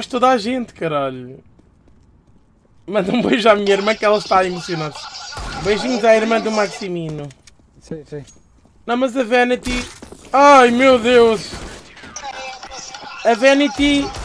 Mas toda a gente, caralho. Manda um beijo à minha irmã que ela está a emocionar-se. Beijinhos à irmã do Maximino. Sim, sim. Não, mas a Vanity... Ai, meu Deus! A Vanity